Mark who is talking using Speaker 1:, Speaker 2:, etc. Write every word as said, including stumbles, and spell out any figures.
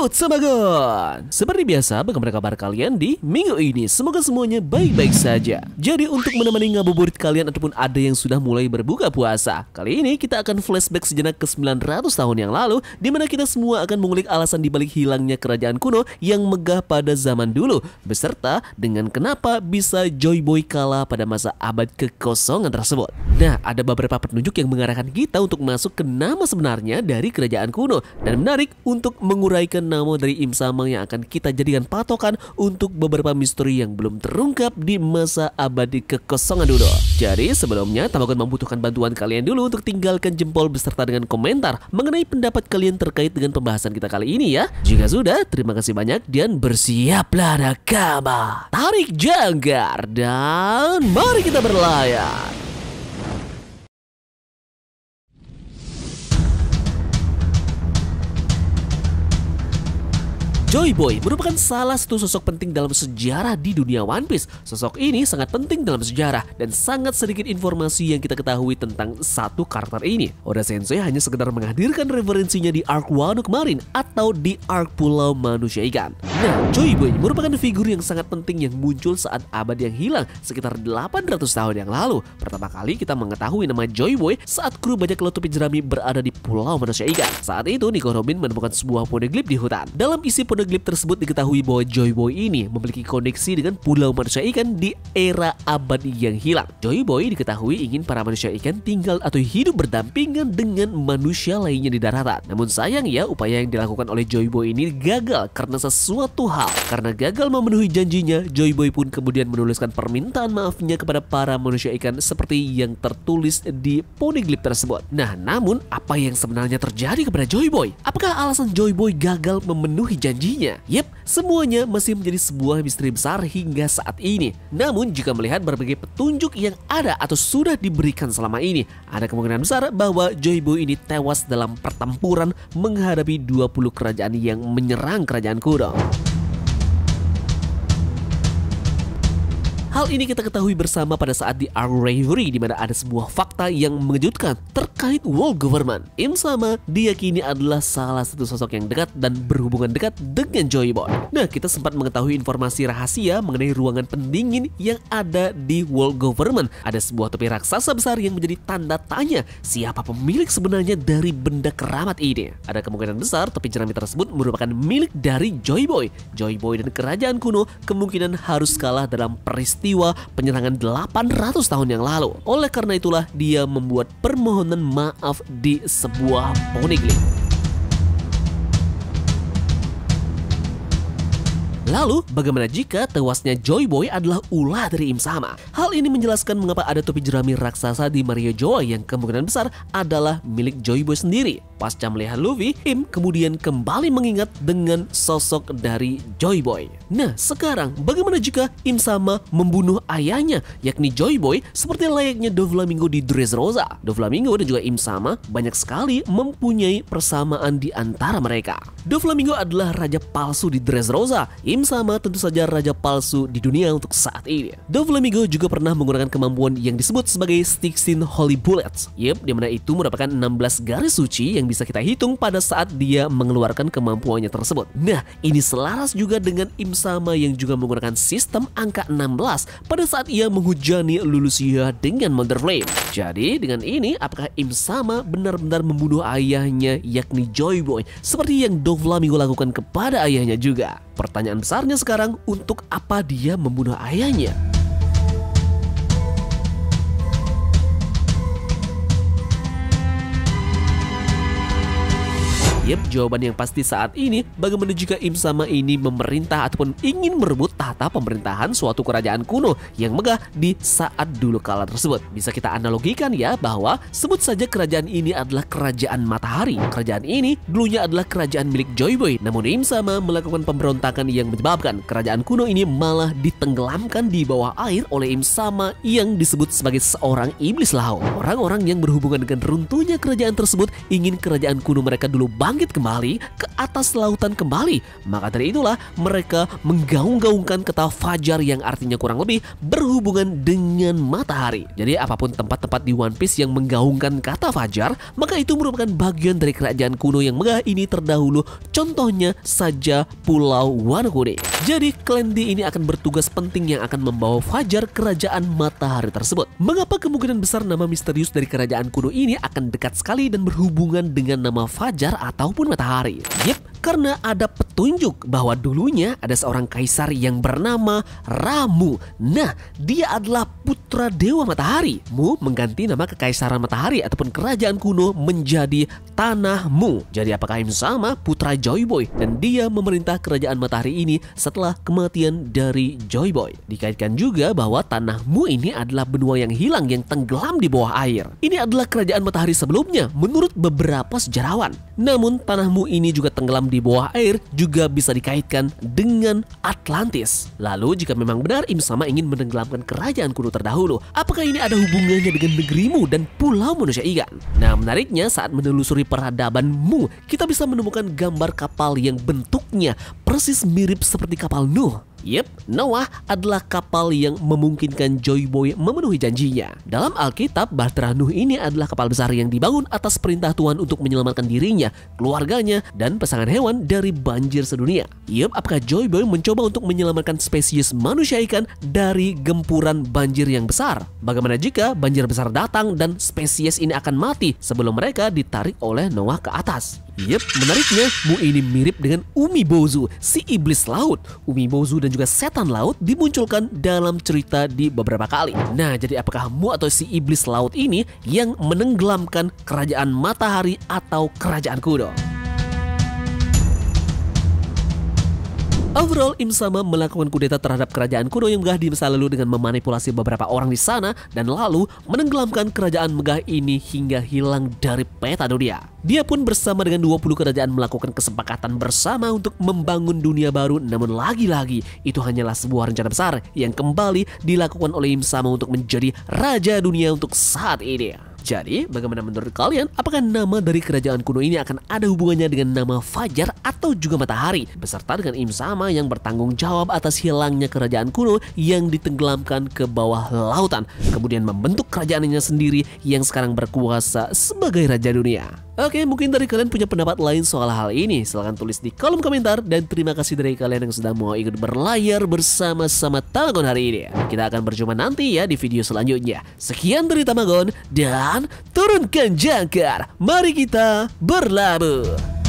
Speaker 1: Yo Samagon, seperti biasa bagaimana kabar kalian di minggu ini? Semoga semuanya baik-baik saja. Jadi untuk menemani ngabuburit kalian ataupun ada yang sudah mulai berbuka puasa, kali ini kita akan flashback sejenak ke sembilan ratus tahun yang lalu, di mana kita semua akan mengulik alasan dibalik hilangnya kerajaan kuno yang megah pada zaman dulu, beserta dengan kenapa bisa Joy Boy kalah pada masa abad kekosongan tersebut. Nah, ada beberapa petunjuk yang mengarahkan kita untuk masuk ke nama sebenarnya dari kerajaan kuno, dan menarik untuk menguraikan nama dari Im Sama yang akan kita jadikan patokan untuk beberapa misteri yang belum terungkap di masa abadi kekosongan dulu. Jadi sebelumnya Tamagon membutuhkan bantuan kalian dulu untuk tinggalkan jempol beserta dengan komentar mengenai pendapat kalian terkait dengan pembahasan kita kali ini ya. Jika sudah, terima kasih banyak dan bersiaplah nakama. Tarik jangkar dan mari kita berlayar. Joy Boy merupakan salah satu sosok penting dalam sejarah di dunia One Piece. Sosok ini sangat penting dalam sejarah dan sangat sedikit informasi yang kita ketahui tentang satu karakter ini. Oda Sensei hanya sekedar menghadirkan referensinya di arc Wano kemarin atau di arc Pulau Manusia Ikan. Nah, Joy Boy merupakan figur yang sangat penting yang muncul saat abad yang hilang sekitar delapan ratus tahun yang lalu. Pertama kali kita mengetahui nama Joy Boy saat kru bajak laut topi jerami berada di Pulau Manusia Ikan. Saat itu Nico Robin menemukan sebuah poneglyph di hutan. Dalam isi poneglyph Poneglyph tersebut diketahui bahwa Joy Boy ini memiliki koneksi dengan Pulau Manusia Ikan di era abad yang hilang. Joy Boy diketahui ingin para manusia ikan tinggal atau hidup berdampingan dengan manusia lainnya di daratan. Namun sayang ya, upaya yang dilakukan oleh Joy Boy ini gagal karena sesuatu hal. Karena gagal memenuhi janjinya, Joy Boy pun kemudian menuliskan permintaan maafnya kepada para manusia ikan seperti yang tertulis di poneglyph tersebut. Nah, namun apa yang sebenarnya terjadi kepada Joy Boy? Apakah alasan Joy Boy gagal memenuhi janji? Yep, semuanya masih menjadi sebuah misteri besar hingga saat ini. Namun jika melihat berbagai petunjuk yang ada atau sudah diberikan selama ini, ada kemungkinan besar bahwa Joy Boy ini tewas dalam pertempuran menghadapi dua puluh kerajaan yang menyerang kerajaan kuno. Hal ini kita ketahui bersama pada saat di arc Reverie, di mana ada sebuah fakta yang mengejutkan terkait world government. Im Sama diyakini adalah salah satu sosok yang dekat dan berhubungan dekat dengan Joy Boy. Nah, kita sempat mengetahui informasi rahasia mengenai ruangan pendingin yang ada di world government. Ada sebuah topi raksasa besar yang menjadi tanda tanya siapa pemilik sebenarnya dari benda keramat ini. Ada kemungkinan besar topi jerami tersebut merupakan milik dari Joy Boy. Joy Boy dan kerajaan kuno kemungkinan harus kalah dalam peristiwa penyerangan delapan ratus tahun yang lalu. Oleh karena itulah dia membuat permohonan maaf di sebuah poneglyph. Lalu, bagaimana jika tewasnya Joy Boy adalah ulah dari Im Sama? Hal ini menjelaskan mengapa ada topi jerami raksasa di Mario Joa yang kemungkinan besar adalah milik Joy Boy sendiri. Pasca melihat Luffy, Im kemudian kembali mengingat dengan sosok dari Joy Boy. Nah, sekarang bagaimana jika Im Sama membunuh ayahnya, yakni Joy Boy, seperti layaknya Doflamingo di Dressrosa? Doflamingo dan juga Im Sama banyak sekali mempunyai persamaan di antara mereka. Doflamingo adalah raja palsu di Dressrosa. Im Sama tentu saja raja palsu di dunia untuk saat ini. Doflamingo juga pernah menggunakan kemampuan yang disebut sebagai sixteen Holy Bullets. Yep, dimana itu merupakan enam belas garis suci yang bisa kita hitung pada saat dia mengeluarkan kemampuannya tersebut. Nah, ini selaras juga dengan Im Sama yang juga menggunakan sistem angka enam belas pada saat ia menghujani Lulusia dengan Mother Flame. Jadi dengan ini, apakah Im Sama benar-benar membunuh ayahnya yakni Joy Boy seperti yang Doflamingo lakukan kepada ayahnya juga? Pertanyaan besarnya sekarang, untuk apa dia membunuh ayahnya? Yep, jawaban yang pasti saat ini, bagaimana jika Im Sama ini memerintah ataupun ingin merebut tahta pemerintahan suatu kerajaan kuno yang megah di saat dulu kala tersebut. Bisa kita analogikan ya, bahwa sebut saja kerajaan ini adalah kerajaan matahari. Kerajaan ini dulunya adalah kerajaan milik Joy Boy, namun Im Sama melakukan pemberontakan yang menyebabkan kerajaan kuno ini malah ditenggelamkan di bawah air oleh Im Sama yang disebut sebagai seorang iblis laut. Orang-orang yang berhubungan dengan runtuhnya kerajaan tersebut ingin kerajaan kuno mereka dulu bangkit bangkit kembali ke atas lautan kembali. Maka dari itulah mereka menggaung-gaungkan kata fajar yang artinya kurang lebih berhubungan dengan matahari. Jadi apapun tempat-tempat di One Piece yang menggaungkan kata fajar, maka itu merupakan bagian dari kerajaan kuno yang megah ini terdahulu. Contohnya saja Pulau Wano Kuni. Jadi klan D ini akan bertugas penting yang akan membawa fajar kerajaan matahari tersebut. Mengapa kemungkinan besar nama misterius dari kerajaan kuno ini akan dekat sekali dan berhubungan dengan nama fajar ataupun matahari? Yep, karena ada petunjuk bahwa dulunya ada seorang kaisar yang bernama Ramu. Nah, dia adalah putra dewa matahari. Mu mengganti nama kekaisaran matahari ataupun kerajaan kuno menjadi Tanah Mu. Jadi apakah Im sama putra Joy Boy dan dia memerintah kerajaan matahari ini setelah kematian dari Joy Boy? Dikaitkan juga bahwa Tanah Mu ini adalah benua yang hilang yang tenggelam di bawah air. Ini adalah kerajaan matahari sebelumnya menurut beberapa sejarawan. Namun Tanah Mu ini juga tenggelam di bawah air juga bisa dikaitkan dengan Atlantis. Lalu jika memang benar Im sama ingin menenggelamkan kerajaan kuno terdahulu, apakah ini ada hubungannya dengan negerimu dan pulau manusia ikan? Nah, menariknya saat menelusuri peradaban Mu, kita bisa menemukan gambar kapal yang bentuknya persis mirip seperti kapal Nuh. Yep, Noah adalah kapal yang memungkinkan Joy Boy memenuhi janjinya. Dalam Alkitab, Bahtera Nuh ini adalah kapal besar yang dibangun atas perintah Tuhan untuk menyelamatkan dirinya, keluarganya, dan pasangan hewan dari banjir sedunia. Yep, apakah Joy Boy mencoba untuk menyelamatkan spesies manusia ikan dari gempuran banjir yang besar? Bagaimana jika banjir besar datang dan spesies ini akan mati sebelum mereka ditarik oleh Noah ke atas? Yep, menariknya Mu ini mirip dengan Umibozu, si iblis laut. Umibozu dan juga setan laut dimunculkan dalam cerita di beberapa kali. Nah, jadi apakah Mu atau si iblis laut ini yang menenggelamkan kerajaan matahari atau kerajaan kuno? Overall, Im sama melakukan kudeta terhadap kerajaan kuno yang megah di masa lalu dengan memanipulasi beberapa orang di sana dan lalu menenggelamkan kerajaan megah ini hingga hilang dari peta dunia. Dia pun bersama dengan dua puluh kerajaan melakukan kesepakatan bersama untuk membangun dunia baru, namun lagi-lagi itu hanyalah sebuah rencana besar yang kembali dilakukan oleh Im sama untuk menjadi raja dunia untuk saat ini. Jadi, bagaimana menurut kalian? Apakah nama dari kerajaan kuno ini akan ada hubungannya dengan nama Fajar atau juga Matahari? Beserta dengan Im sama yang bertanggung jawab atas hilangnya kerajaan kuno yang ditenggelamkan ke bawah lautan. Kemudian membentuk kerajaannya sendiri yang sekarang berkuasa sebagai raja dunia. Oke, mungkin dari kalian punya pendapat lain soal hal ini. Silahkan tulis di kolom komentar. Dan terima kasih dari kalian yang sudah mau ikut berlayar bersama-sama Tamagon hari ini. Kita akan berjumpa nanti ya di video selanjutnya. Sekian dari Tamagon dan turunkan jangkar. Mari kita berlabuh.